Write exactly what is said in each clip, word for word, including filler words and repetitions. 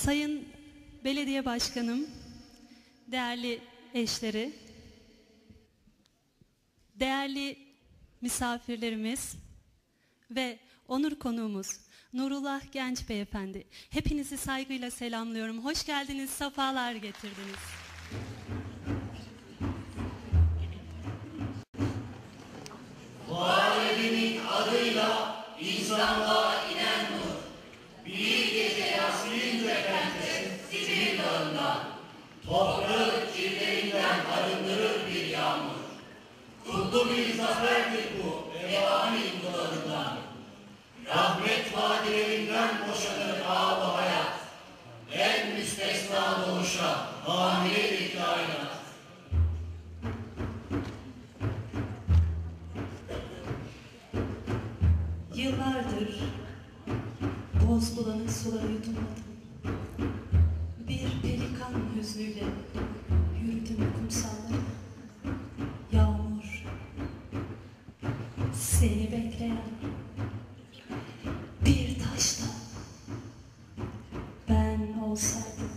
Sayın Belediye Başkanım, değerli eşleri, değerli misafirlerimiz ve onur konuğumuz Nurullah Genç Beyefendi, hepinizi saygıyla selamlıyorum. Hoş geldiniz, sefalar getirdiniz. Vahdinin adıyla insanlığa inen nur, bir gece yaslayınca kente Sicil dağından, toprağı kirlerinden arındırır bir yağmur. Kutlu bir zaferdir bu revani inkularından. Rahmet vadilerinden boşanır ağlı hayat, en müstesna doğuşa hamiledir kainat. Yıllardır boz bulanık suları yutamadım. Bir pelikan hüznüyle yürüdüm kumsallara. Yağmur, seni bekleyen bir taşta ben olsaydım.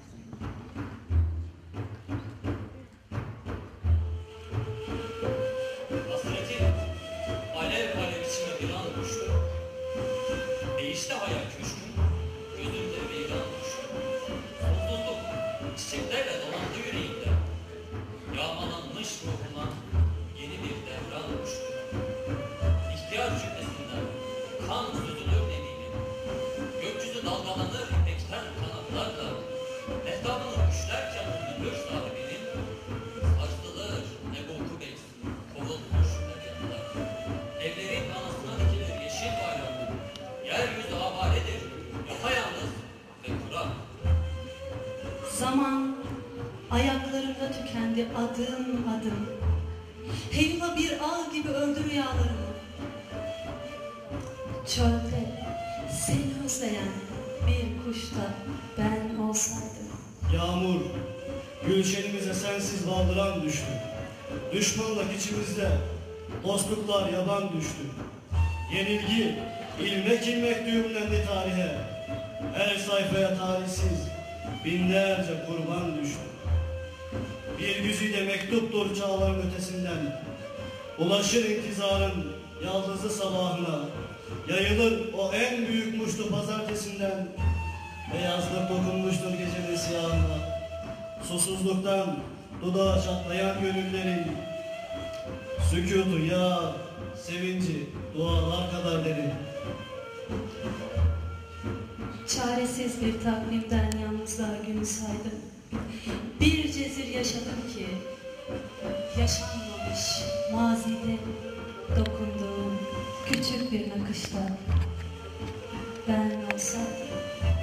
Hasretin alev alev içime bir an düştü. Değişti hayal köşküm, gözümde viran düştü. Sonsuzluk çiçeklerle dolandı yüreğimde. Yağmalanmış ruhuma yeni bir devran düştü. İhtiyar cümlesinden kan süzülür dediğim. Gökyüzü dalgalanır ipekten kanatlarla. Mehtabını düşlerken ölür sahibinin. Sarsılır ne koku beyz, kovulmuş deryalar. Evlerin anasına dikilir yeşil bayrak. Yeryüzü avaredir, yapayalnız ve kurak. Zaman ayaklarımda tükendi adım adım. Heyva bir ağ gibi öldü rüyalarımı. Çölde seni özleyen bir kuşta ben olsaydım. Yağmur, gülşenimize sensiz baldıran düştü. Düşmanlık içimizde, dostluklar yaban düştü. Yenilgi, ilmek ilmek düğümlendi tarihe. Her sayfaya talihsiz, binlerce kurban düştü. Bir güzide mektuptur çağların ötesinden. Ulaşır intizarın yaldızlı sabahına. Yayılır o en büyük muştu pazartesinden. Beyazlık dokunmuştur gecenin siyahına. Susuzluktan dudağa çatlayan gönüllerin sükutu ya sevinci dualar kadar derin. Çaresiz bir takvimden yalnızlığa günü saydım. Bir cezir yaşadım ki yaşanmamış mazide dokunduğum küçük bir nakışta ben olsaydım.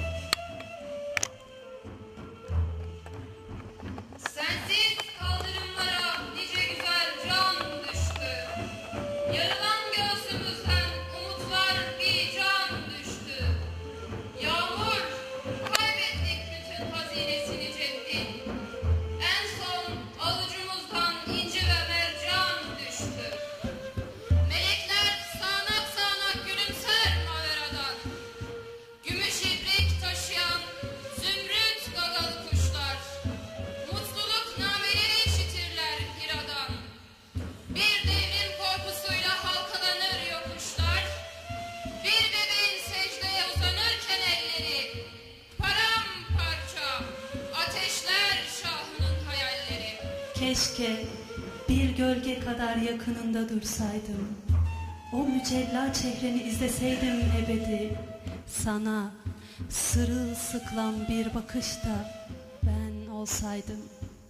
Sensiz kaldırımlara nice güzel can düştü. Yarılan göğsümüzden umutlar bir can düştü. Yağmur, kaybettik bütün hazinesini ceddin. En son avucumuzdan inci ve mercan düştü. Melekler sağanak sağanak gülümser maveradan. Gümüş ibrik taşıyan zümrüt gagalı kuşlar. Mutluluk nameleri işitirler hiradan. Bir devrin korkusuyla halkalanır yokuşlar. Bir bebeğin secdeye uzanırken elleri. Paramparça ateşler şahının hayalleri. Keşke bir gölge kadar yakınında dursaydım. O mücella çehreni izleseydim ebedi. Sana sırılsıklam bir bakışta ben olsaydım.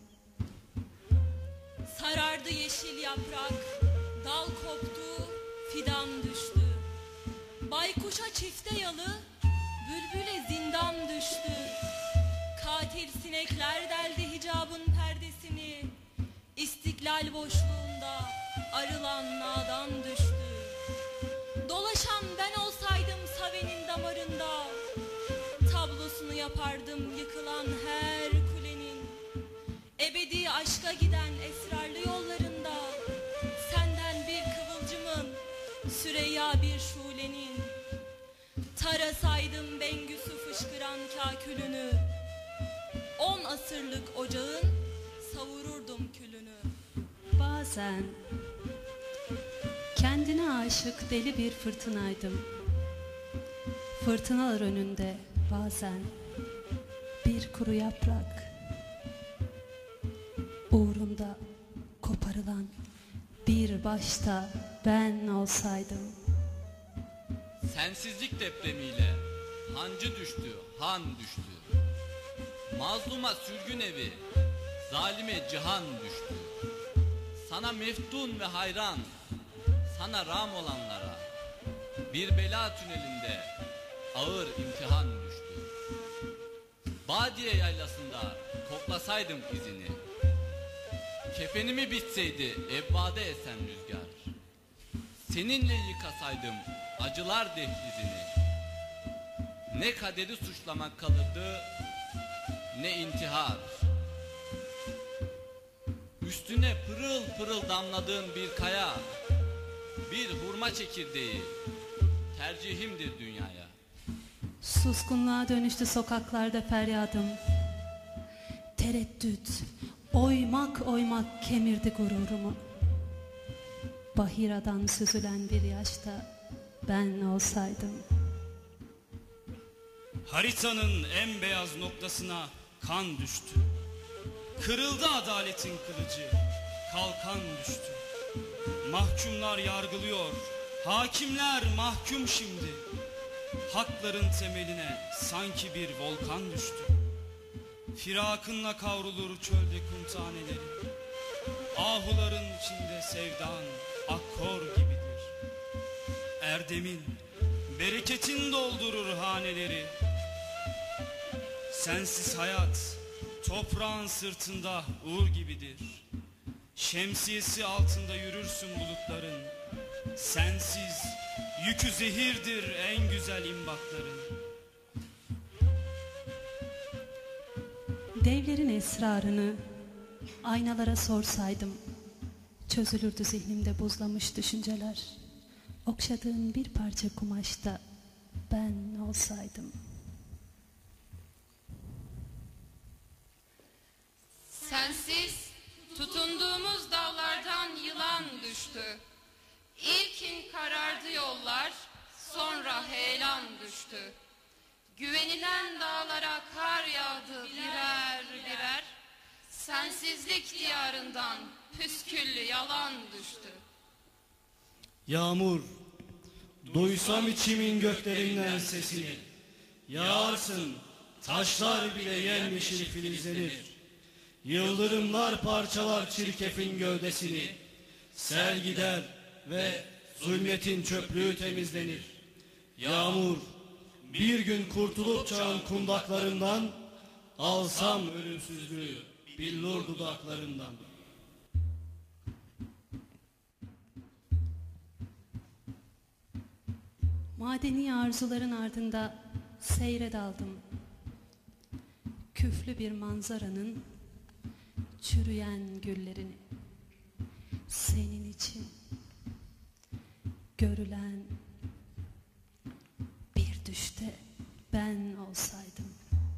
Sarardı yeşil yaprak, dal koptu, fidan düştü. Baykuşa çifte yalı, bülbüle zindan düştü. Katil sinekler deldi hicabın perdesini. İstiklal boşluğunda arılan nadan düştü. Dolaşan ben olsaydım Save'nin damarında. Tablosunu yapardım yıkılan her kulenin. Ebedi aşka giden esrarlı yollarında. Senden bir kıvılcımın, Süreyya bir şulenin. Tarasaydım Bengüsü fışkıran isyan kakülünü. On asırlık ocağın savururdum külünü. Bazen kendine aşık deli bir fırtınaydım. Fırtınalar önünde bazen bir kuru yaprak. Uğrunda koparılan bir başta ben olsaydım. Sensizlik depremiyle hancı düştü, han düştü. Mazluma sürgün evi, zalime cihan düştü. Sana meftun ve hayran, sana ram olanlara bir bela tünelinde ağır imtihan düştü. Badiye yaylasında koklasaydım izini, kefenimi bitseydi ebbade esen rüzgar, seninle yıkasaydım acılar dehlizini, ne kaderi suçlamak kalırdı ne intihar. Üstüne pırıl pırıl damladığın bir kaya, bir hurma çekirdeği tercihimdir dünyaya. Suskunluğa dönüştü sokaklarda feryadım. Tereddüt oymak oymak kemirdi gururumu. Bahiradan süzülen bir yaşta ben olsaydım. Haritanın en beyaz noktasına kan düştü. Kırıldı adaletin kılıcı, kalkan düştü. Mahkumlar yargılıyor, hakimler mahkum şimdi. Hakların temeline sanki bir volkan düştü. Firakınla kavrulur çölde kum taneleri. Ahuların içinde sevdan akkor gibidir. Erdemin, bereketin doldurur haneleri. Sensiz hayat toprağın sırtında uğur gibidir. Şemsiyesi altında yürürsün bulutların. Sensiz yükü zehirdir en güzel imbakların. Devlerin esrarını aynalara sorsaydım, çözülürdü zihnimde buzlamış düşünceler. Okşadığın bir parça kumaşta ben olsaydım. Sensiz tutunduğumuz dağlardan yılan düştü. İlkin karardı yollar, sonra heyelan düştü. Güvenilen dağlara kar yağdı birer birer. Sensizlik diyarından püsküllü yalan düştü. Yağmur, duysam içimin göklerinden sesini. Yağarsın, taşlar bile yemyeşil filizlenir. Yıldırımlar parçalar çirkefin gövdesini. Sel gider ve zulmetin çöplüğü temizlenir. Yağmur, bir gün kurtulup çağın kundaklarından, alsam ölümsüzlüğü billur dudaklarından. Madeni arzuların ardında seyre daldım. Küflü bir manzaranın çürüyen güllerini. Senin için görülen bir düşte ben olsaydım.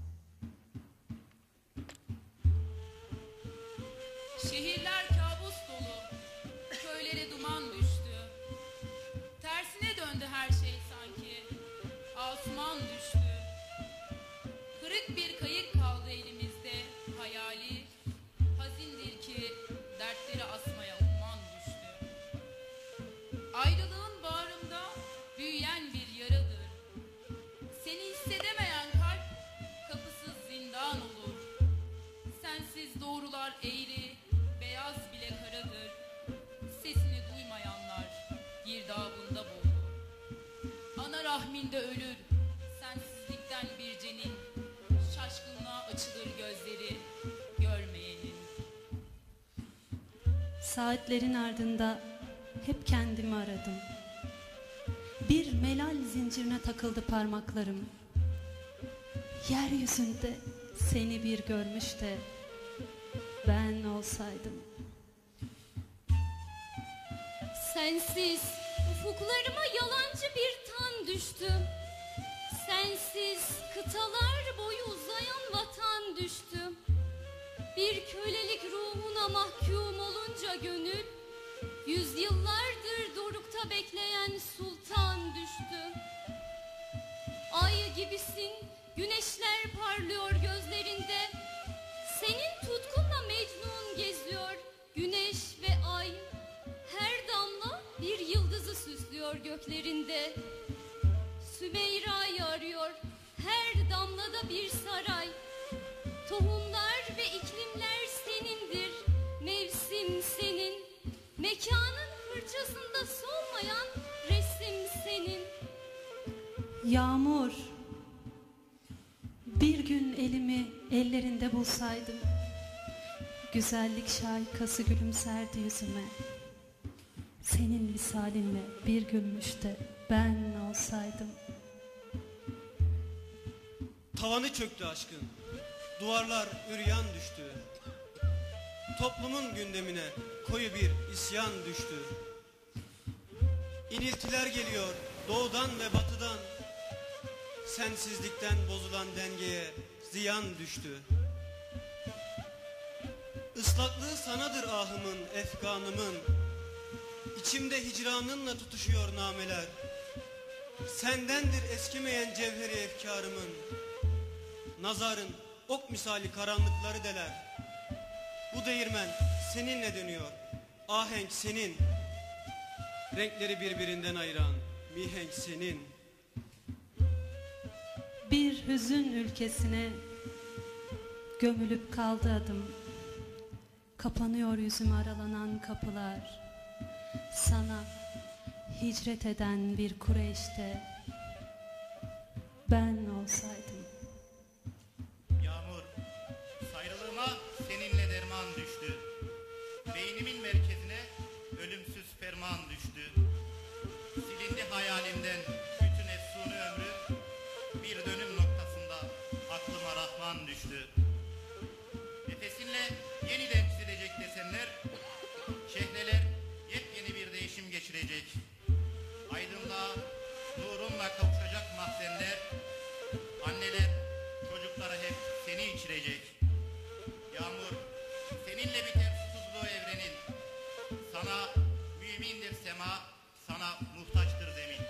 Şehirler kabus dolu, köylere duman düştü. Tersine döndü her şey sanki, asuman düştü. Kırık bir kayık kaldı elimizde, hayali. Hazindir ki dertleri asmaya umman düştü. Ayrılığın bağrımda büyüyen bir yaradır. Seni hissedemeyen kalp kapısız zindan olur. Sensiz doğrular eğri, beyaz bile karadır. Sesini duymayanlar girdabında boğulur. Ana rahminde ölür sensizlikten bir cenin. Şaşkınlığa açılır gözleri görmeyenin. Saatlerin ardında hep kendimi aradım. Bir melal zincirine takıldı parmaklarım. Yeryüzünde seni bir görmüş de ben olsaydım. Sensiz ufuklarıma yalancı bir tan düştü. Sensiz Kıtalar boyu uzayan vatan düştü. Bir kölelik ruhuna mahkum olunca gönül, yüzyıllardır dorukta bekleyen sultan düştü. Ay gibisin, güneşler parlıyor gözlerinde. Senin tutkunla Mecnun geziyor, güneş ve ay. Her damla bir yıldızı süslüyor göklerinde. Sümeyra'yı arıyor, her damlada bir saray. Tohumlar ve iklimler senindir, mevsim senin. Mekanın fırçasında solmayan resim senin. Yağmur, bir gün elimi ellerinde bulsaydım, güzellik şaikası gülümserdi yüzüme. Senin misalinle bir gülmüş de ben olsaydım. Tavanı çöktü aşkın, duvarlar üryan düştü. Toplumun gündemine koyu bir isyan düştü. İniltiler geliyor doğudan ve batıdan. Sensizlikten bozulan dengeye ziyan düştü. Islaklığı sanadır ahımın, efkanımın. İçimde hicranınla tutuşuyor nameler. Sendendir eskimeyen cevheri efkarımın. Nazarın ok misali karanlıkları deler. Bu değirmen seninle dönüyor, ahenk senin. Renkleri birbirinden ayıran mihenk senin. Bir hüzün ülkesine gömülüp kaldı adım. Kapanıyor yüzüme aralanan kapılar. Sana hicret eden bir Kureyş'te ben olsaydım. Yağmur, sayrılığıma seninle derman düştü. Beynimin merkezine ölümsüz ferman düştü. Silindi hayalimden bütün efsune ömrü. Bir dönüm noktasında aklıma Rahman düştü. Nefesinle yeniden çizilecek desenler, şehreler yepyeni bir değişim geçirecek. Aydınlığa, nurunla kavuşacak mahzenler, anneler çocuklara hep seni içirecek. Yağmur, seninle biter susuzluğu evrenin. Sana mümindir sema, sana muhtaçtır zemin.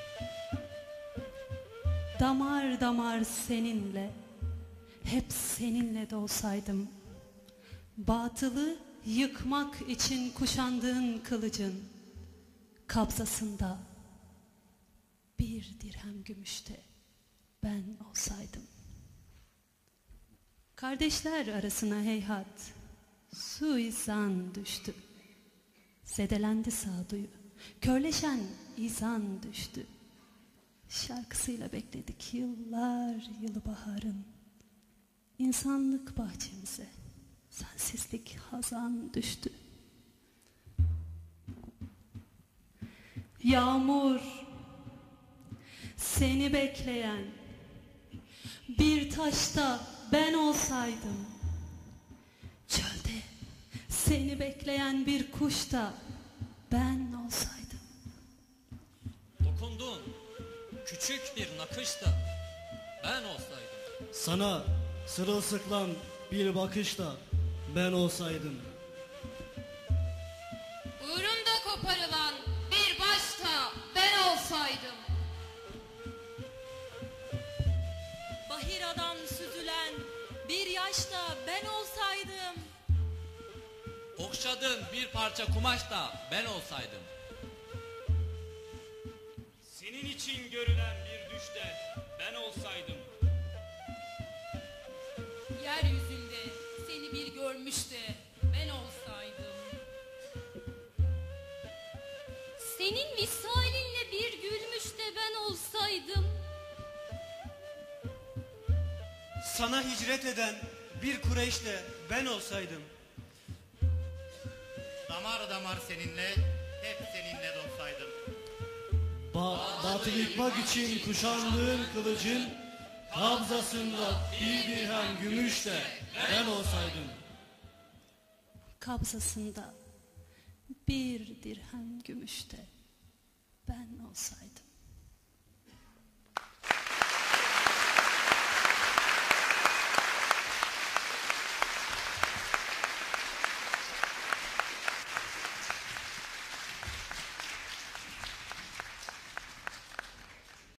Damar damar seninle, hep seninle de olsaydım. Batılı yıkmak için kuşandığın kılıcın kabzasında bir dirhem gümüşte ben olsaydım. Kardeşler arasına heyhat suizan düştü. Zedelendi sağduyu, körleşen izan düştü. Şarkısıyla bekledik yıllar yılı baharın. İnsanlık bahçemize sensizlik hazan düştü. Yağmur, seni bekleyen bir taşta ben olsaydım. Çölde seni bekleyen bir kuşta ben olsaydım. Dokunduğun küçük bir nakışta ben olsaydım. Sana sırılsıklam bir bakışla ben olsaydım. Uğrunda koparılan bir başta ben olsaydım. Bahiradan süzülen bir yaşta ben olsaydım. Okşadığın bir parça kumaş da ben olsaydım. Senin için görülen bir düşte ben olsaydım. Yeryüzünde seni bir görmüş de ben olsaydım. Senin visalinle bir gülmüş de ben olsaydım. Sana hicret eden bir Kureyş'te ben olsaydım. Damar damar seninle, hep seninle dolsaydım. Ba batılı yıkmak için kuşandığın kılıcın kabzasında bir dirhem gümüşle ben olsaydım. Kabzasında bir dirhem gümüşte ben olsaydım.